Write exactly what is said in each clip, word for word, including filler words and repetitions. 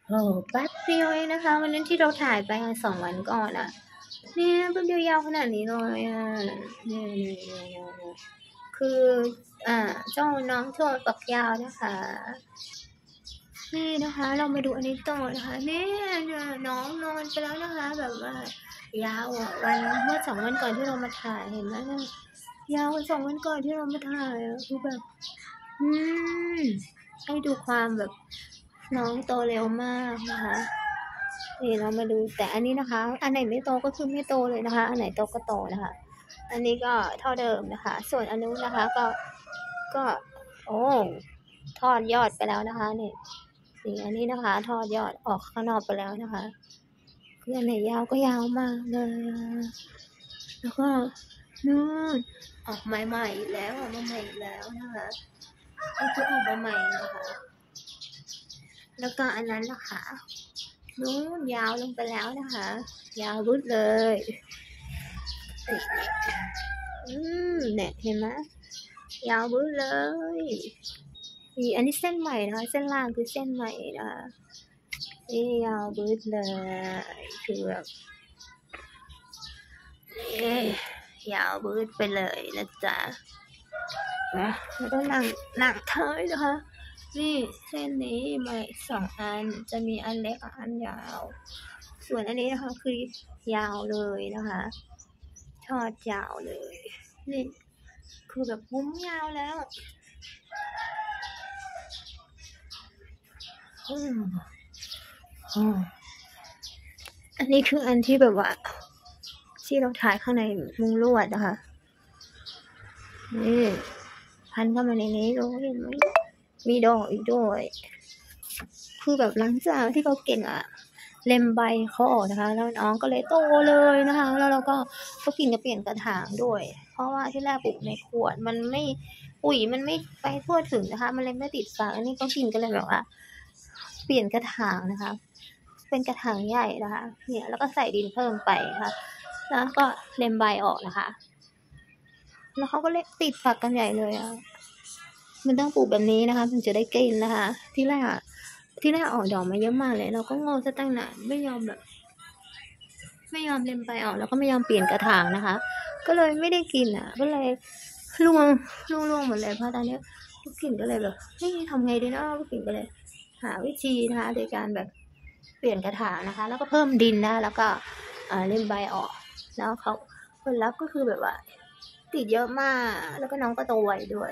โอ้แป๊บเดียวเองนะคะวันนั้นที่เราถ่ายไปสองวันก่อนอะเนี่ยแป๊บเดียวยาวขนาดนี้เลยอะเนี่ยเนี่ยเนี่ยเนี่ยคืออ่าเจ้าน้องโทษปักยาวนะคะนี่นะคะเรามาดูอันนี้ต่อนะคะเนี่ยเนี่ยน้องนอนไปแล้วนะคะแบบว่ายาวอ่ะวันเมื่อสองวันก่อนที่เรามาถ่ายเห็นไหมเนี่ยยาวกว่าสองวันก่อนที่เรามาถ่ายอะคือแบบอืมให้ดูความแบบน้องโตเร็วมากนะคะนี่เรามาดูแต่อันนี้นะคะอันไหนไม่โตก็คือไม่โตเลยนะคะอันไหนโตก็โตนะคะอันนี้ก็เท่าเดิมนะคะส่วนอันนู้นนะคะก็ก็โอ้ทอดยอดไปแล้วนะคะนี่นี่อันนี้นะคะทอดยอดออกข้างนอกไปแล้วนะคะคืออันไหนยาวก็ยาวมากเลยแล้วก็นู่นออกใหม่ๆอีกแล้วออกมาใหม่อีกแล้วนะคะนี่คือออกมาใหม่นะคะแล้วก็อันนั้นนะคะนู้นยาวลงไปแล้วนะคะ ยาวรุดเลยอืมเนี่ยเห็นไหมยาวรุดเลยนี่อันนี้เส้นใหม่นะคะเส้นล่างคือเส้นใหม่นะคะนี่ยาวรุดเลยคือแบบนี่ยาวรุดไปเลยนะจ๊ะนะแล้วก็หนังหนังเท้ยนะคะนี่เส้นนี้ใหม่สองอันจะมีอันเล็กกับอันยาวส่วนอันนี้นะคะคือยาวเลยนะคะทอดยาวเลยนี่คือแบบพุ้มยาวแล้วอืมออันนี้คืออันที่แบบว่าที่เราถ่ายข้างในมุงลวดนะคะนี่พันเข้ามาในนี้ดูเห็นไหมมีดอกอีกด้วยคือแบบหลังจากที่เขาเก่งอะเล็มใบเขาออกนะคะแล้วน้องก็เลยโตเลยนะคะแล้วเราก็ก็กินกับเปลี่ยนกระถางด้วยเพราะว่าที่แรกปลูกในขวดมันไม่ปุ๋ยมันไม่ไปทั่วถึงนะคะมันเลยไม่ติดฝาอันนี้ก็กินก็เลยแบบว่าเปลี่ยนกระถางนะคะเป็นกระถางใหญ่นะคะเนี่ยแล้วก็ใส่ดินเพิ่มไปนะคะแล้วก็เล็มใบออกนะคะแล้วเขาก็เล็ติดฝักกันใหญ่เลยอ่ะมันต้องปลูกแบบนี้นะคะถึงจะได้กินนะคะที่แรกที่แรกออกดอกมาเยอะมากเลยเราก็งงซะตั้งนานไม่ยอมแบบไม่ยอมเล็มใบออกแล้วก็ไม่ยอมเปลี่ยนกระถางนะคะก็เลยไม่ได้กินอ่ะก็เลยร่วงร่วงร่วงหมดเลยเพราะตอนนี้ก็กินก็เลยแบบเฮ้ยทำไงดีเนาะก็กินก็เลยหาวิธีนะคะโดยการแบบเปลี่ยนกระถางนะคะแล้วก็เพิ่มดินนะแล้วก็เล็มใบออกแล้วเขาผลลัพธ์ก็คือแบบว่าติดเยอะมากแล้วก็น้องก็โตไวด้วย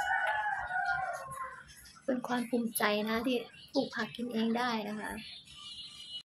เป็นความภูมิใจนะที่ปลูกผักกินเองได้นะคะ